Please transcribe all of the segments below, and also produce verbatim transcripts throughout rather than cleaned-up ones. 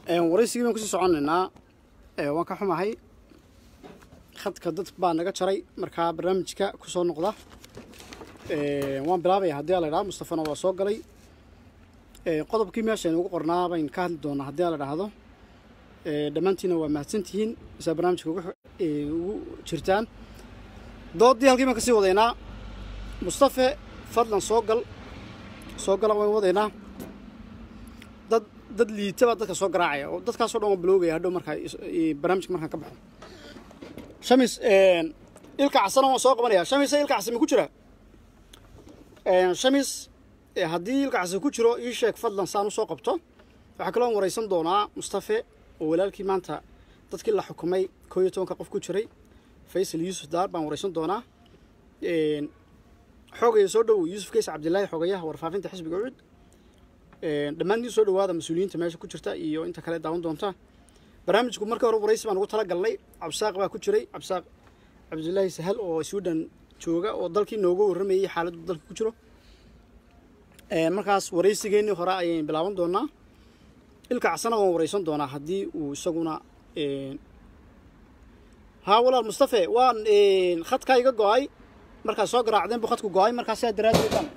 waraysigii baan kusii soconaynaa waan ka xumahay khadka dad baa naga jaray markaa barnaamijka ku soo noqda waan bilaabaya haddii la yidhaahdo Mustafana waa soo galay qodobkii meeshaan ugu qornaa baan ka hadli doonaa haddii la yidhaahdo dhammaantiina waa mahadsantihiin isa barnaamijka ugu jirtaan doodii halkii baan ka sii wadaynaa Mustafa fadlan soo gal soo gal waan wadaynaa dad dad liitaba dadka soo garaacaya oo dadkaas oo dhan bloogaya hadhow markaa barnaamijka markaan ka baxo shamis een ilka casana waan soo qabanaya shamis ilka casama ku jira een shamis haddii ilka casama ku jiro ii sheeg fadlan saan u soo qabto waxa kale oo waraysan doonaa Mustafa oo walaalkii maanta dadkii la xukumay koob iyo toban qof ku jiray Faysal Yusuf Daar baan waraysan doonaa een xoogay soo dhow Yusuf Kays Cabdullaahi xoogayaha warfaafinta xisbiga ucud dhammaantiin soo dhawaada mas'uuliyiinta meesha ku jirta iyo inta kale daawan doonta barnaamijku markii hore waraysi baan ugu tala galnay Cabsaaq baa ku jiray Cabsaaq Cabdullaahi Sahal oo Suudan jooga oo dalkii nooga warramayay xaaladda dalka ku jiro ee markaas waraysigeennii hore ayaan bilaaban doonaa ilka casana waan waraysan doonaa haddii uu isaguna ee ها والله مصطفى وان خد كايغا غاي marka soo garaacdeen bu khadku go'ay marka si daraaddeed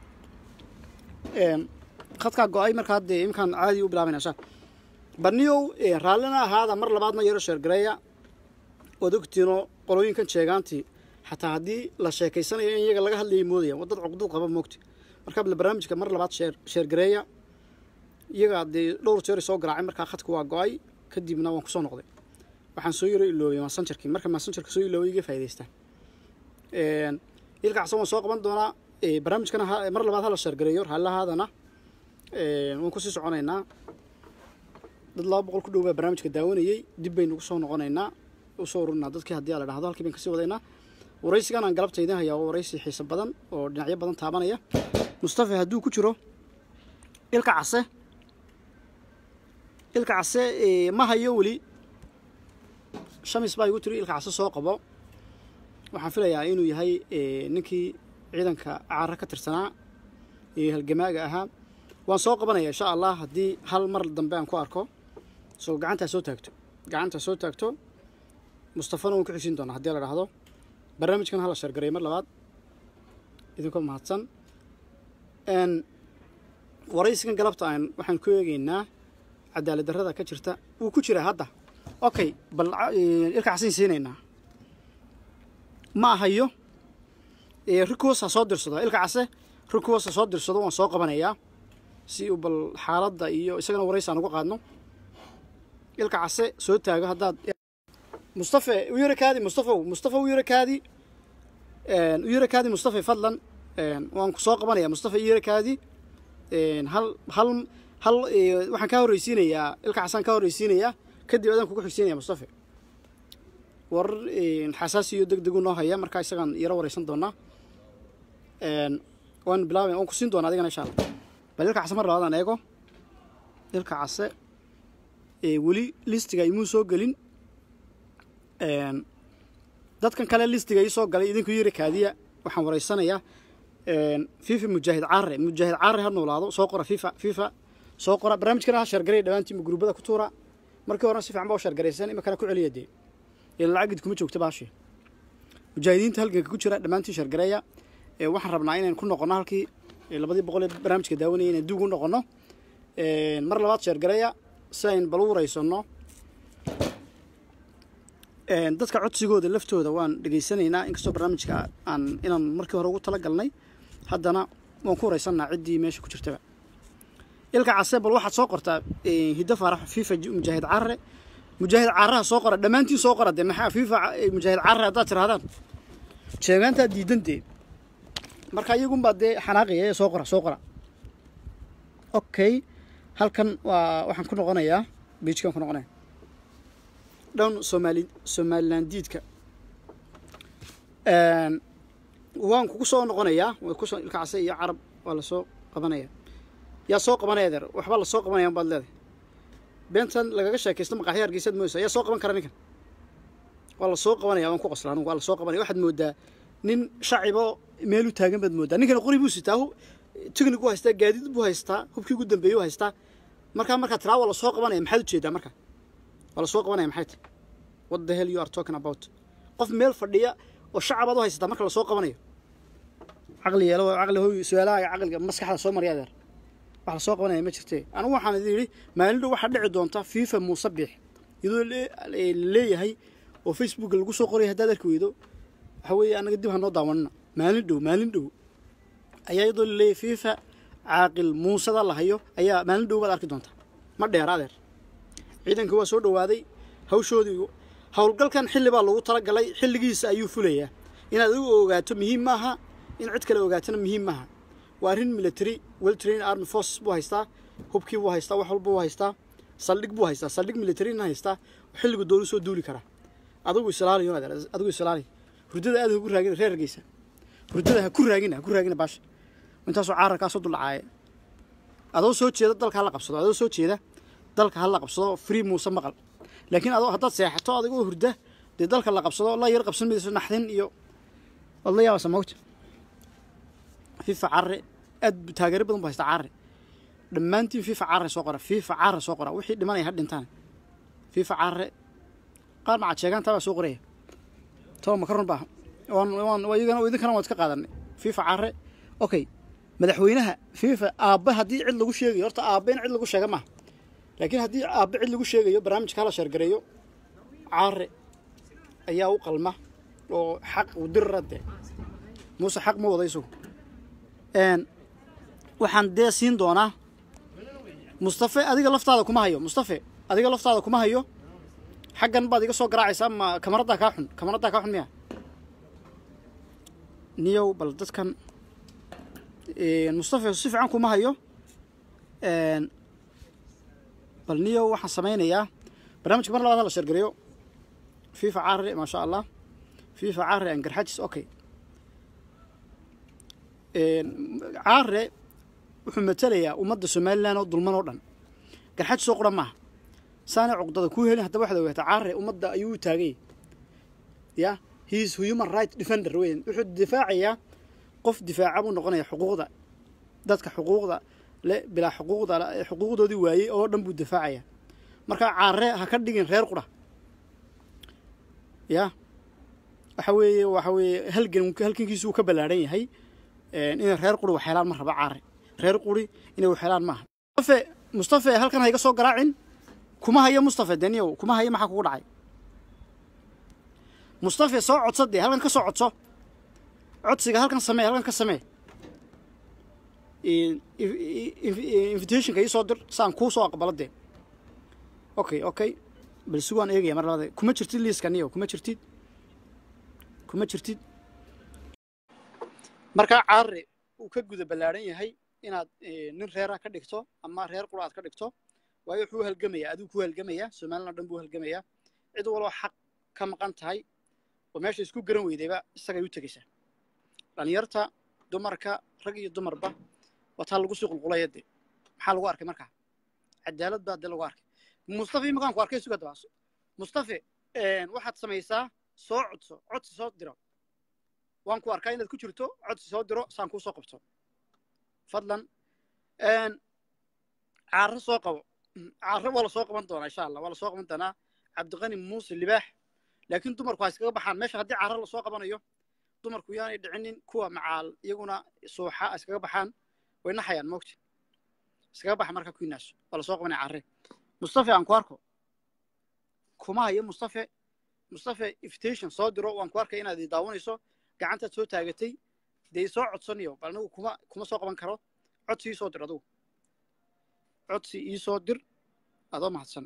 een khadka go'ay marka hadda imkaan caadi u bilaabanaysa barniyow raalina ahaada mar labaadna yaro sheer gareeya wadogtino qolooyinkan sheegaanti xataa hadii la sheekaysanayo in iyaga laga hadlayo moodaya wadad cuqdad qaba moogti marka barnaamijka mar labaad sheer sheer gareeya iyaga hadii dhowr jeer soo garaacay marka khadku waa go'ay kadibna waan ku soo noqday waxaan soo yiro iloobay messengerkii marka messengerka soo iloobay iga faa'iideystaan een ilka casoo soo qaban doona ee barnaamijkana mar labaad hala sheer gareeyo halahaadana ee waan ku sii soconaynaa dad laba boqol ku dhow baa barnaamijka daawanayay dib baynu ku soo noqonaynaa u soo ururnaa dadkii haddii la dhaahdo halkii baan ka sii wadaynaa waraysigan aan galabtayda hayaa waraysi xiiso badan oo dhinacyo badan taabanaya Mustafa hadduu ku jiro ilka case ilka case ee ma hayo wali shamis baa igu tiri ilka case soo qabo waxaan filayaa inuu yahay ninkii ciidanka caara ka tirsanaa ee halgamaaga ahaa waan soo qabanaya insha Allah haddii hal mar dambe aan ku arko soo gacanta soo taagto gacanta soo taagto Mustafana uu ku xishin doona haddii la dhaahdo barnaamijkan hala sheer gareey mar labaad idinku mahadsan een waraysigan galabta aan waxaan ku eegaynaa cadaalad darrada ka jirta uu ku jira hadda okay bal ilka casin siinayna ma hayo ee rikoosa soo dirsado ilka case rikoosa soo dirsado waan soo qabanaya si uu bal xaaladda iyo isagana waraysan ugu qaadno ilka case soo taago hadaad Mustafa u yiri kaadi Mustafa Mustafa u yiri kaadi een u yiri kaadi Mustafa fadlan een waan ku soo qabanaya Mustafa u yiri kaadi een hal hal hal waxaan ka horeysiinayaa ilka casan ka horeysiinayaa kadib adan ku xigsiinaya Mustafa war in xasaasi iyo degdeg noo haya marka isagan yara waraysan doona een waan bilaabay oo ku siin doona adigana insha Allah bal ilka case mar labaad eego ilka case ee wali listiga imu soo galin een dadkan kale listiga ay soo galay idinku yiri kaadiya waxaan waraysanayaa een FIFA mujaahid caare mujaahid caare ha noolaado soo qora FIFA FIFA soo qora barnaamijkana sheer gareey dhawaantii gruubada ku tuura markii hore si fiican baa sheer gareeysan ima kana ku celiyay إلا عقد كم تشوك تباشي مجاهدين تهلك كوتشرا دمانتي شرقرية waxaan rabnaa inaan ku noqono halkii labadii boqol ee barnaamijka daawanayay inaan dib u noqono ee mar labaad sheer gareeya sayn baluuraysano ee dadka codsigooda laftooda waan dhageysanaynaa inkastoo barnaamijka aan inaan markii hore ugu tala galnay haddana waan ku waraysanaa cidii meesha ku jirtaba ilka case bal waxaad soo qortaa hidda farax FIFA mujaahid carre mujaahid carraha soo qora dhamaantii soo qora de maxaa FIFA mujaahid carre hadaad tirahdaan sheegaanta diidantay marka iyagu baad de xanaaqiyay soo qora soo qora okay halkan waa waxaan ku noqonayaa beejkan ku noqonayaa down Somali Somaliland diidka een waan ku soo noqonayaa way ku soo ilka case iyo carab waa la soo qabanaya yaa soo qabanaya dar waxba la soo qabanaya baad leedahay beentan lagaga sheekaysto maqaaxiyaar geesad mooysa yaa soo qaban kara ninkan waa la soo qabanaya waan ku qoslaan waa la soo qabanaya waxaad moodaa nin shacibo meel u taagan bad moodaa ninkan qori buu sitaa technique buu haystaa gaadiid buu haystaa hubkii ugu dambeeyay haystaa marka marka tira wala soo qabanaya maxaad u jeedaa marka wala soo qabanaya maxay tahay what the hell you are talking about qof meel fadhiya oo shacabadu haysata marka la soo qabanayo aqli yeelo aqli hooy su'aalaha aqliga maskaxda soo mariya deer wax la soo qabanaya ma jirtay anigu waxaan idin maalin dhow waxa dhici doonta FIFA Musabbix iyadoo leeyahay oo Facebook lagu soo qoray hadaad arki weydo waxa weeye anaga dib hanoo daawanna maalin dhow maalin dhow ayaa iyadoo leeyahay FIFA caaqil muusada la hayo ayaa maalin dhow baad arki doonta ma dheeraadeer ciidanka waa soo dhawaaday hawshoodii hawlgalkan xilli baa lagu tala galay xilligiisa ayuu fulayaa inaad u ogaato muhiim maaha in cid kale ogaatana muhiim maaha waa arrin military well trained army forces buu haystaa hubkii buu haystaa wax walba buu haystaa saldhig buu haystaa saldhig military na haystaa xilligu doonu soo duuli karaa adigu islaaliyo adigu islaaliyo hurdada aad ugu raagin reergeysa hurdada ha ku raagina ku raagina baash inta soo caarka soo dulacay adoo soo jeeda dalka la qabsado adoo soo jeeda dalka la qabsado free muuse maqal laakiin adoo hadda seexato adigoo hurda de dalka la qabsado la yar qabsan midayso naxdin iyo wallahi yaa samawt FIFA carre ad taageero badan baa haysta carre dhamaantiin FIFA carre soo qora FIFA carre soo qora wixii dhimanay had dhintaan FIFA carre qaar ma sheegan taa soo qoraya too ma karon baa waan waan wayigana idin kana waad ka qaadanay FIFA carre okay madaxweynaha FIFA aabba hadii cid lagu sheegayo horta aabba in cid lagu sheega ma laakiin hadii aabba cid lagu sheegayo barnaamijka la shargareeyo carre ayaa u qalma oo xaq u dirrade muuse xaq ma wadayso een waxaan deesin doonaa Mustafa adiga laftaada kuma hayo Mustafa adiga laftaada kuma hayo xaqan baad iga soo garaacaysaa ma kamarada ka xun kamarada ka xun miya niyow bal dadkan een Mustafa si fiican kuma hayo een bal niyow waxaan sameynayaa barnaamijka mar labaad la shargareeyo FIFA carre ma sha Allah FIFA carre aan garxajis okay een carre wuxuu matalayaa ummadda Soomaaliland oo dulman oo dhan garxaj soo qoran ma saana cuqdada ku helin hadaba waxa weeyta carre ummadda ayuu taagay ya he is human right defender weyn wuxuu difaacayaa qof difaaca buu noqonayaa xuquuqda dadka xuquuqda le bila xuquuqda xuquuqdoodii waayay oo dhan buu difaacayaa marka carre ha ka dhigin reer qura ya waxa weeye waxa weeye halgan halkankiisu ka balaaran yahay in reer quri wax helaan ma raba carre reer quri inay wax helaan ma Mustafa Mustafa halkan hayga soo garaacin kuma hayo Mustafa daniyow kuma hayo maxaa kugu dhacay Mustafa soo codsaday halkan ka soo codso codsiga halkan samee halkan ka samee invitation ka ii soo dir saan ku soo aqbalade okay okay bal sugan eegaya mar labaad kuma jirtid liiska niyow kuma jirtid kuma jirtid marka carre uu ka guda balaaran yahay inaad nin reera ka dhigto ama reer quraad ka dhigto waayo wuxuu halgamaya adigu ku halgamaya Soomaaliland dhan buu halgamaya cid walba xaq ka maqan tahay oo meesha isku garan weydayba isaga ay u tagaysaa dhalinyarta dumarka rag iyo dumarba wata lagu soo qulqulayade maxaa lagu arkay markaa cadaalad baa lagu arkay Mustafa imakan ku arkay suga dabaaso Mustafa een waxaad samaysaa soo codso codsi soo diro waan ku arkay inaad ku jirto codsi soo diro saan ku soo qabto fadlan een carro soo qabo carro wala soo qaban doona insha Allah wala soo qaban doona Cabdiqani Muuse Libaax laakiin dumarku ay iskaga baxaan meesha hadii carro la soo qabanayo dumarku yaanay dhicinin kuwa macaal iyaguna sooxa iskaga baxaan way naxayaan moogti iskaga bax marka ku inaas wala soo qabanay carre Mustafa aan ku arko kuma hayo Mustafa Mustafa invitation soo diro waan ku arkay inaad daawanayso gacanta soo taagatay day soo codsanayo bal anagu kuma kuma soo qaban karo codsi soo dir adigu codsi ii soo dir adoo mahadsan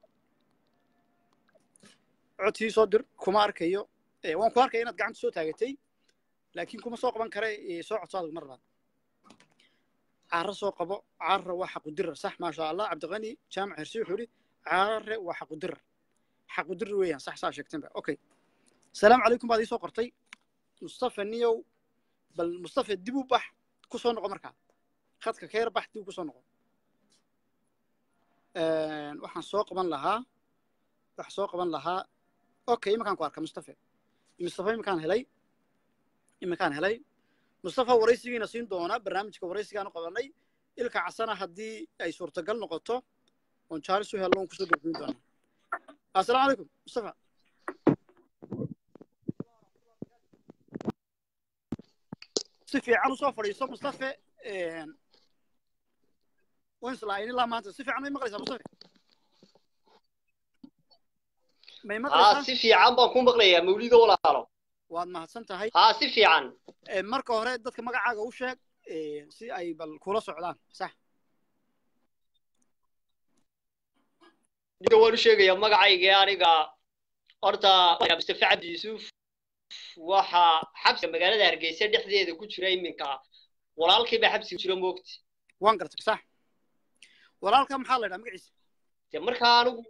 codsi soo dir kuma arkayo ee waan ku arkay inaad gacanta soo taagatay laakiin kuma soo qaban kare soo codsado mar labaad carro soo qabo carro waa xaq u dir sax ma sha Allah Cabdiqani jaamac hirsi wuxuu yiri carro waa xaq u dir xaq u dir weeyaan sax sax sheegtay okay salaam calaykum baad ii soo qortay Mustafa niyow bal Mustafa dib u bax ku soo noqo markaa khadka ka yar bax dib ku soo noqo een waxaan soo qaban lahaa wax soo qaban lahaa okay imakan ku arka Mustafa Mustafa imakan helay imakan helay Mustafa waraysigiina siin doona barnaamijka waraysigaana qabanay ilka casana haddii ay suurtagal noqoto oon jaalis u helno on kusoo gudbin doonaa assalaamu calaykum mustafa si fiican usoo fadhiiso mustafa وين سلاين لا ما أنت سيف عمي مقلس أبو صفي ما مقلس ها سيف عم بكون مقلية مولد ولا عرب واد ما هسنت هاي ها سيف عن مركو هريد دتك مقع عاقة وشاك سي أي بالكورة سعودان صح دي أول شيء يا مقع يعني قا أرتا يا مستفع عبد يوسف وها حبس مقالة هرجيسة دحدي إذا كنت شراي منك ولا الكي بحبس يشرا موقت وانقرتك صح ولا الكم حالة مقعس مركانو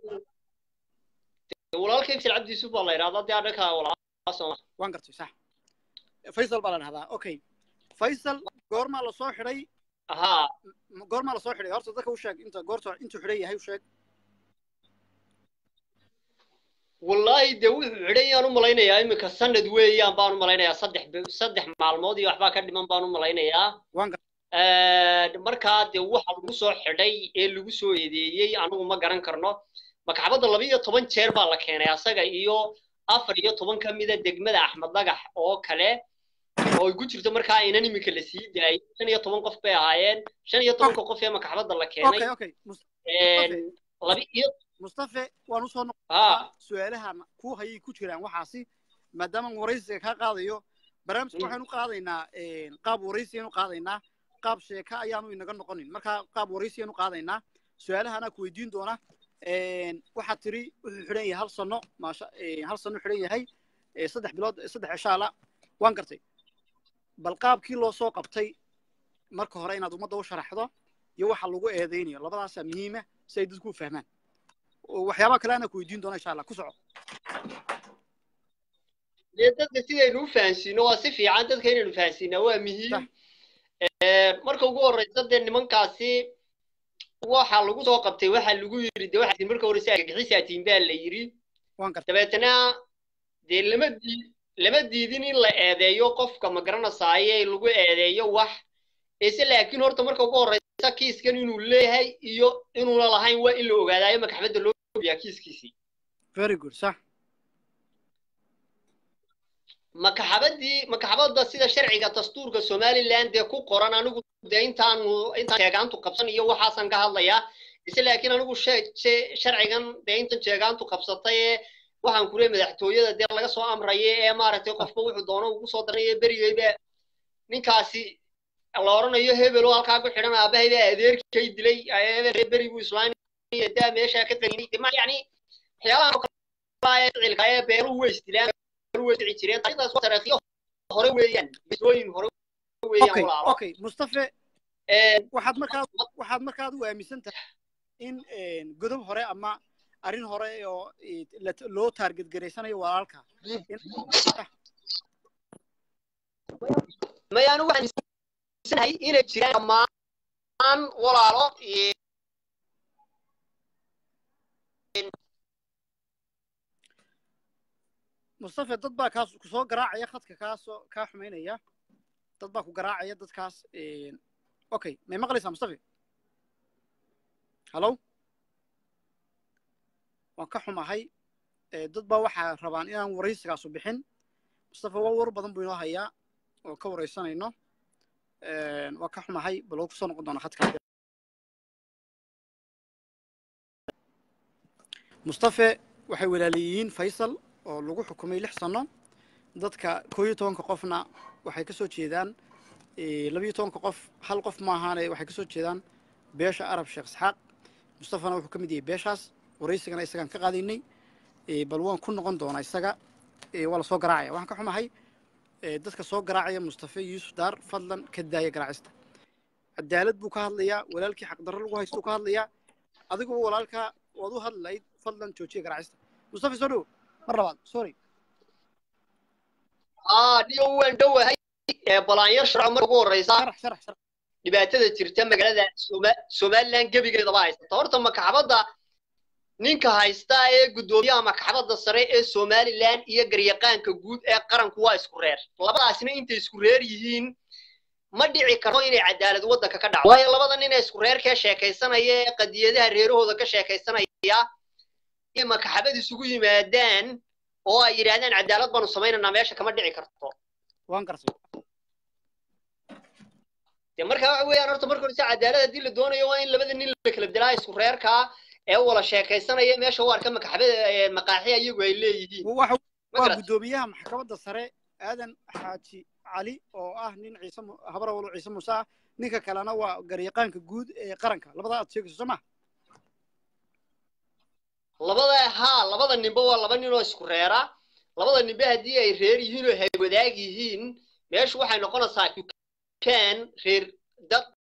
ولا الكي بسال عبد يوسف الله يرضى دي عنك ولا أصلا وانقرتك صح فيصل بلان هذا أوكي فيصل قرما لصو حري ها قرما لصو حري هرت ذاك وشاك أنت قرت أنت حري هاي وشاك والله دو حري أنا ملاينا يا إمك السنة دوي يا بانو ملاينا يا صدح صدح مع الماضي وأحبا كده من بانو ملاينا يا وانقرت markaa dee waxa lagu soo xidhay ee lagu soo eedeeyay anigu ma garan karno makxabada laba iyo toban jeer baa la keenay asaga iyo afar iyo toban ka mid ah degmada Axmed Dagax oo kale oo igu jirto markaa inaan imika la sii daayay shan iyo toban qof bay ahaayeen shan iyo toban qof ee makxabada la keenay okay okay ee laba iyo mustafa waan u soo noqdaa su'aalahan ku hayay ku jiraan waxaasi maadaama waraysiga ka qaadayo barnaamijka waxaan u qaadaynaa qaab waraysi aan u qaadaynaa qaab sheeka ayaanu inaga noqonin marka qaab waraysi aanu qaadaynaa su'aalahana ku weydiin doona een waxa tiri wuxuu xiran yahay hal sano maasha hal sano xiran yahay saddex bilood saddex ishaala waan gartay bal qaabkii loo soo qabtay marka hore inaad umada u sharaxdo iyo waxa lagu eedeynayo labadaas muhiim ah si ay dadku fahmaan waxyaabo kale ana ku weydiin doona insha Allah ku soco dadka sidaynu u fahansiino waa si fiican dadka inaynu fahansiino waa muhiim marka ugu horeysa de nimankaasi waxa lagu soo qabtay waxa lagu yiri de waxa marka horeysa gixisa tiimbaa la yiri waan gartay dabeetana de lama di lama diidin in la eedeeyo qofka ma garanayay lagu eedeeyo wax ee laakiin horta marka ugu horeysa kiiskan inuu leeyahay iyo inuu la lahayn waa in la ogaadayo maxkamadda loo biya kiiskiisi very good صح makaxabadii makaxabada sida sharciga dastuurka Soomaaliland ee ku qoran anigu deyntaan inta jeegaantu qabsan iyo waxaasan ka hadlaya isla laakiin anigu sharcigan deyntan jeegaantu qabsatay waxaan ku leeyahay madaxtooyada dee laga soo amrayay ee maaragtay qofba wuxuu doono ugu soo daray berigayba ninkaasi la oranayo hebel oo halka ku xidhan aabahay baa adeerkay dilay ee berigu islaamiga daa meesha ka qeynay ma yani waxyaalaha kale cilka ee beeru weystilaan وجعي جريت هذا صوت تاريخي هوري ويان بسوين هوري ويان اوكي ولا اوكي مصطفى waxaad markaa waxaad markaa u aaminsantahay in godob hore ama arin hore oo loo target gareysanayo walaalka ma yaanu waxaan isanahay inay jiraan dhammaan walaalo مصطفى dad baa kaas ku soo garaacaya khadka kaas ka xumeynaya dad baa ku garaacaya dadkaas ee okay ma maqlaysaa Mustafa hello waan ka xumahay ee dad baa waxa rabaan inaan waraysigaas u bixin Mustafa waa war badan buu inoo hayaa oo ka waraysanayno ee waan ka xumahay bal oo ku soo noqon doona khadka Mustafa waxay walaaliyiin Faisal oo lagu xukumay lix sano dadka koob iyo toban qofna waxay ka soo jeedaan ee laba iyo toban qof hal qof ma ahaan waxay ka soo jeedaan beesha Arab Sheekh Isxaaq Mustafana wuxuu ka mid yahay beeshaas waraysigana isagaan ka qaadinay ee bal waan ku noqon doonaa isaga ee wala soo garaacay waxaan ka xumahay ee dadka soo garaacaya Mustafa Yuusuf Dar fadlan ka daaya garaacista cadaalad buu ka hadlayaa walaalkii xaq darro lagu haysto ka hadlayaa adigu walaalka wad u hadlayd fadlan joojiye garaacista Mustafa soo dhow مرة سوري آه ديو وين دو هاي بلان يشرع مرة الرئيس شرح شرح شرح دبعتها ترتم مجال سوما سومالان قبل كده بايس طورت مكحبضة نينكا هايستا قدوميا مكحبضة السريع سومالان إيه قريقان كجود إيه قرن كوايس كورير لبلا سنين أنت سكورير يهين ma dhici karto inay cadaalad waddanka ka dhacdo waayo labada nin ee isku reerkee sheekaysanaya ee qadiyadaha reerahooda ka sheekaysanaya iyo makaxabad isugu yimaadaan oo ay yiraahdaan cadaalad baanu samaynaynaa meesha kama dhici karto waan garsay de marka waxa weeyaan horta marka hore cadaalad hadii la doonayo waa in labada nin la kala dilaa isku reerka ee wala sheekaysanaya meesha u arka makaxabad maqaaxiya iyagu ay leeyihiin waa gudoomiyaha maxkamadda sare aadan xaaji cali oo ah nin ciise habar walo ciise muuse ninka kalena waa garyaqaanka guud ee qaranka labada aad sheegayso soo ma labada ha labada ninba waa laba nin oo isku reera labada ninba hadii ay reer yihiin oo hay wadaag yihiin meesha waxay noqonaysaa dukaan reer dad